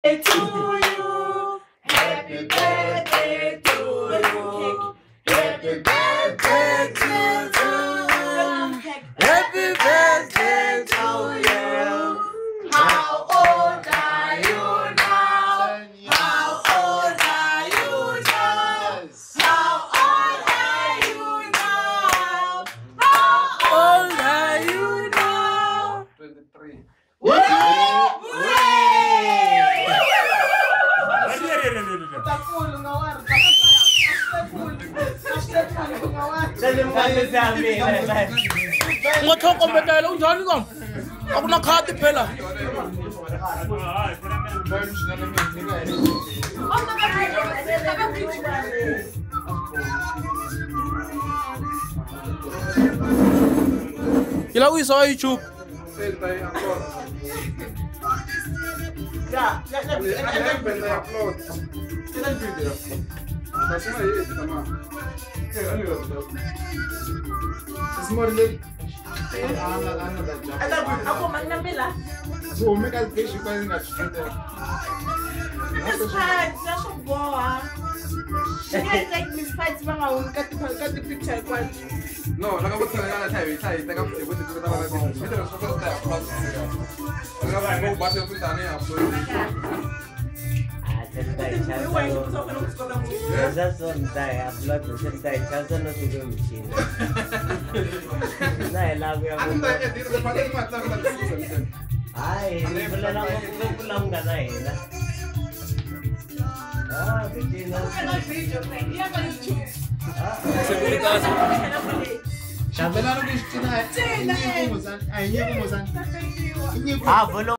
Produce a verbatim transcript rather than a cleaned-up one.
to you. Happy birthday to you. Happy birthday to you. Happy birthday to you. How old are you now? How old are you now? How old are you now? How old are you now? twenty-three. Ngothoko mbetela unjani kom? Akuna khati phela. Ila uyisa YouTube. Yeah, yeah, yeah. Ako magnamela. So make us fish you guys not shoot there. It's hard, that's so boa. You guys like Miss Fights bang ako cut cut the picture kwani. No, nakabutsa na tayo, tayo, nakabutsa ko dito na ba. Dito na sa tayo upload. Nakabutsa mo base ko tani upload. Esa sonda upload sonda esa no tudo machine. Na ela vya ko. Ano tayo dito sa pati mata ko na. Ay, wala lang ako pulang gana eh. Ah, bitin na. Video, hindi ako YouTube. Seguridad. Sabi na rin gusto na. Hindi ko mo san. Ay, hindi ko mo san. Ah,